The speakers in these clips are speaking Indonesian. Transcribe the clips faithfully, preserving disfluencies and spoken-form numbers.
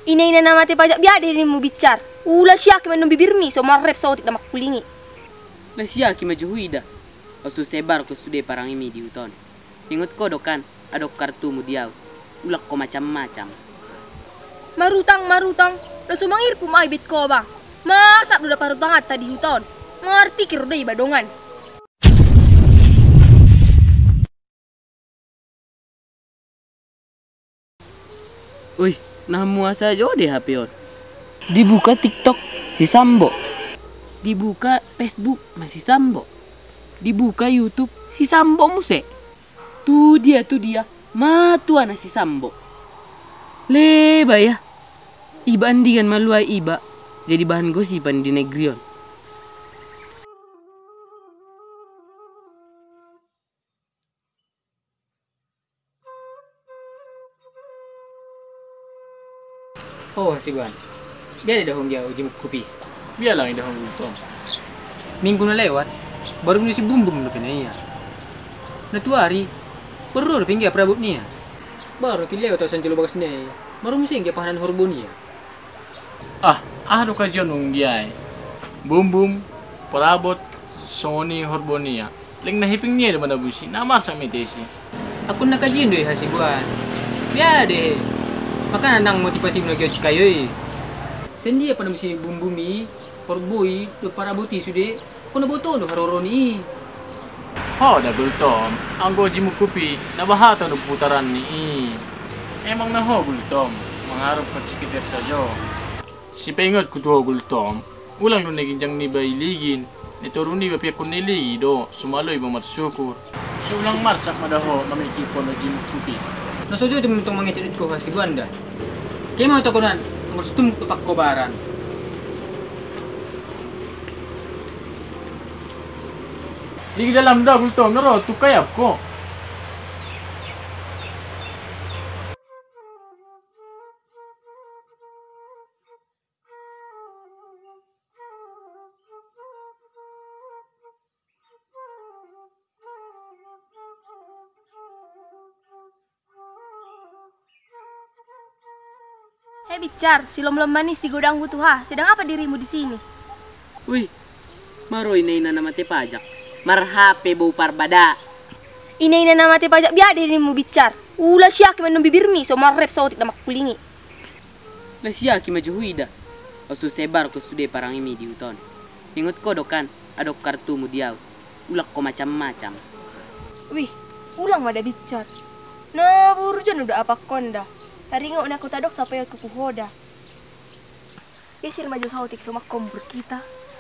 Ina ina nama te pajak biade ni mu bicar. Ula siya ki manom bibirmi so marrep sautik na makulingi. La siya ki majuhuida. Osu sebar ko sude parang imi di uton. Ingot ko dokan adok kartu mu diaw. Ulak ko macam-macam. Marutang marutang. Lo sumangir ku mai bit ko ba. Masak do parutang at tadi huton. Ngar pikir do ibadongan. Uy, namuasa aja deh H P on. Dibuka TikTok si Sambo. Dibuka Facebook masih Sambo. Dibuka YouTube si Sambo muse. Tuh dia tuh dia. Matuan si Sambo. Leba ya. Iba andingan maluai iba. Jadi bahan gosipan di negeri on. Oh, si Buan. Biar dah dia uji kopi. Biarlah dah Tom. Minggu na lewat, baru ni si Bum Bum na pinaya. Na tu hari, baru na pinggir prabut niya. Baru ki lewat sa jelo bagas niya. Baru musing ke pahanan horbon niya. Ah, ah do kajon ung dia. Bum Bum, perabot Sony Horbonia. Ling na hiping niya naman busi. Namar sa metesi. Aku nak kajian deh si Buan. Biar deh. Maka nang motivasi mo kayo eh. Sendi apa nama si Bum Bum ni, horboi do parabuti sude. Kung naboto do haroro ni. Oh, double Tom. Ang goji mo kupi, nabahata no putaran ni. Emang na ho Tom. Mangharap kat sekitar saja. Si pengot ko to Tom. Ulang no naging jang ni bailigin. Nituro ni bapia kun nili do. Sumaloy mo matsukur. So ulang marsak madaho mamikipon no jim kupi. Nasujo cuma itong mga cedit ko si Buanda. Kaya mga takunan, ngustum tupak kobaran. Di dalam double Tom, naro tukayap ko. Hei bicar, si lom-lom manis si godang butuh ha. Sedang apa dirimu di sini? Uy, maroy na ina nama te pajak. Marhape bau parbada. Ina ina nama te pajak biade dirimu bicar. Ula siya ki manom bibirmi so marrep sautik na makulingi. La siya ki majuhuida. Osu sebar ko sude parang imi di uton. Ingot ko dokan adok kartu mu diaw. Ulak ko macam-macam. Wih, ulang mada bicar. Nah, burjan udah apa konda. Taringo na ko tadok sa payot kukuhoda. Kesir maju sautik sama kompor kita.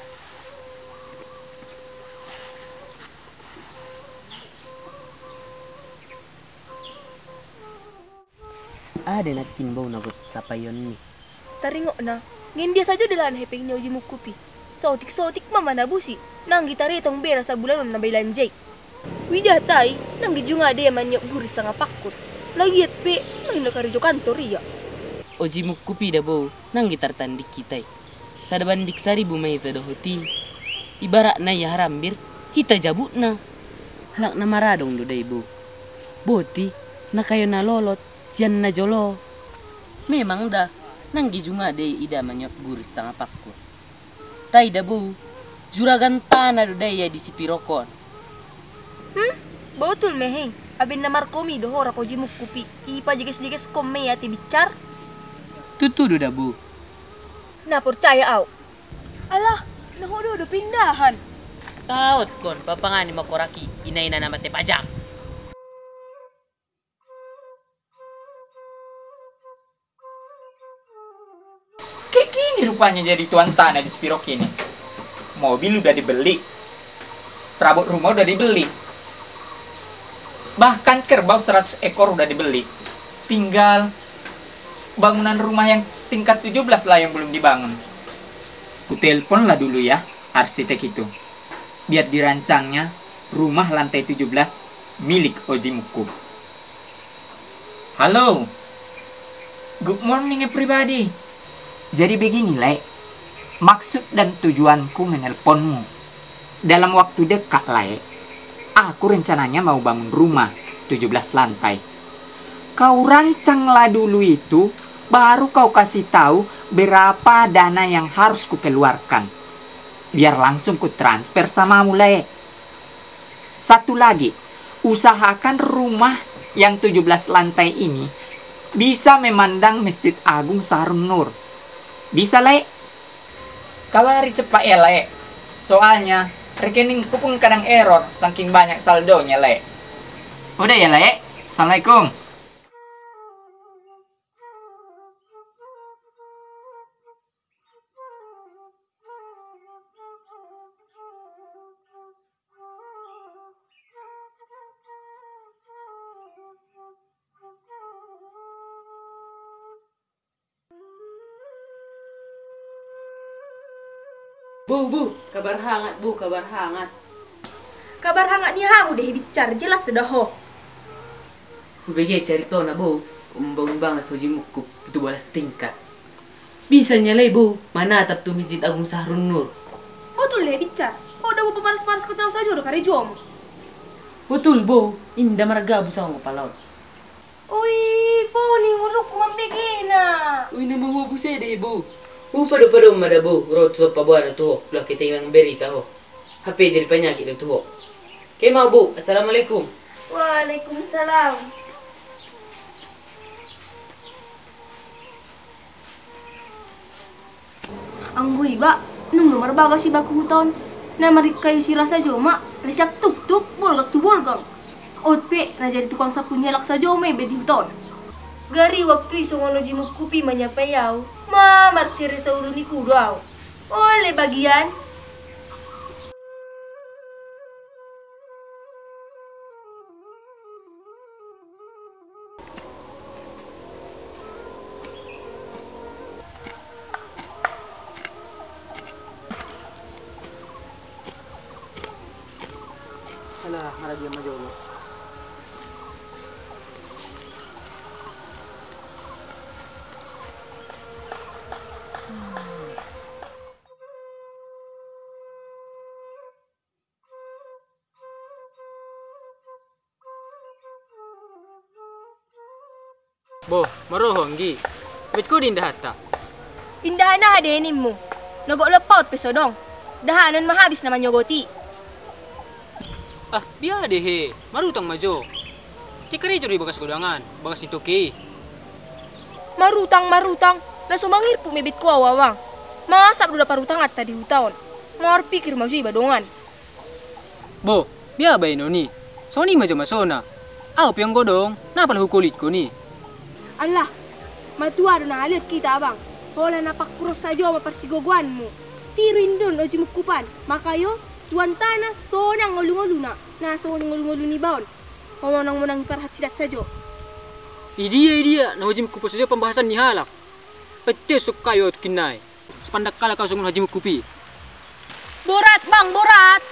Ada nakin bau nagot sa payon ni. Taringo na, ngin dia saja dalan hepeng niya uji mukupi. Sautik-sautik mama nabusi. Nang gitari itong bera sa bulan na baylanjay. Widatay, nang gijunga dia manyok guris sa ngapakot. Lagi at pe, nang nakarijo kantor iya. Oji mukupi da bau, nang gitar tandik kita. Sa daban diksari bumay ita dohoti. Ibarak na ya harambir, kita jabut na. Halak na maradong do day bu. Boti, na kayo na lolot, siyan na jolo. Memang dah, nang gijunga day ida manyok guris sa ngapakot. Tay da bu, juragan tanah do day ya di sipirokon. Hmm? Betul meheng. Abin na markomi doho rako jimuk kupi. Ipa jiges-jiges kome ya ti bicar. Tutu do da bu. Na percaya au. Alah, nahodo do pindahan. Taot kon, papangani makoraki, inay na naman te pajak. Kayak gini rupanya jadi tuan tanah di Spirok ini. Mobil udah dibeli. Perabot rumah udah dibeli. Bahkan kerbau seratus ekor udah dibeli. Tinggal bangunan rumah yang tingkat tujuh belas lah yang belum dibangun. Ku telepon lah dulu ya arsitek itu. Biar dirancangnya rumah lantai tujuh belas milik Oji Muku. Halo. Good morning everybody. Jadi begini, Le. Maksud dan tujuanku menelponmu. Dalam waktu dekat, Le. Aku rencananya mau bangun rumah tujuh belas lantai. Kau rancanglah dulu itu baru kau kasih tahu berapa dana yang harus kukeluarkan. Biar langsung ku transfer sama mulai. Satu lagi, usahakan rumah yang tujuh belas lantai ini bisa memandang Masjid Agung Sahrun Nur. Bisa, Le? Kawari cepat ya, Le. Soalnya rekeningku pun kadang error saking banyak saldonya, Le. Udah ya, Le? Assalamualaikum. Bu, bu, kabar hangat, bu, kabar hangat. Kabar hangatnya hamu deh bicara jelas sudah ho. Bagi cari tona, bu, membangun banget soji mukuk itu balas tingkat. Bisa nyalai, bu, mana atap tuh Masjid Agung Sahrun Nur. Betul deh bicara. Oh, udah mau panas-panas kau tahu saja udah kari jom. Betul, bu, indah margabu sama kepala. Ui, poni nguruk mambegina. Uy, nama mo bu saya deh, bu. Bu, pada-pada umada, bu, rot so pabuana tuh, lah kita yang berita ho. H P jadi penyakit itu ho. Oke, mau bu, assalamualaikum. Waalaikumsalam. Anggui, ba, nung nomor baga si baku huton. Na marik kayu si rasa joma, lesak tuk-tuk, bolgak tu bolgang. Otpe, na jadi tukang sapu nyelak sa joma bedi huton. Gari waktu iso ngono jimu kupi manyapayaw, mamar siri sa ulo ni kudaw. Ole bagian. Alah, malah dia maju. Bo, marohong gi. Bet ko din dahata. Indahan na hadenin mo. Nagok lepaut peso dong. Dahanan mahabis naman yogoti. Ah, biar deh he. Marutang majo. Tikari juri bagas gudangan, bagas dituki. Marutang marutang. Nasumangir po mebit ko awawang. Masap duda parutang at tadi hutaon. Mar pikir maju ibadongan. Bo, biar ba ino ni. Soni majo masona. Aw piang godong, napal hukulit ko ni. Allah, matuado na alit kita abang. Hola napakpuros sa Diyo maparsigoguan mo. Tirin dun o jimukupan. Makayo, tuan tanah, sonang ngulung-nguluna. Na sonang ngulung-ngulu ni baon. Pamanang mo nang parhap sidat sa Diyo. Idia idia, na hujim kupo saja pembahasan ni halak. Pete suk kayo at kinay. Sepandak kala kau sungun hajim kupi. Borat bang, borat!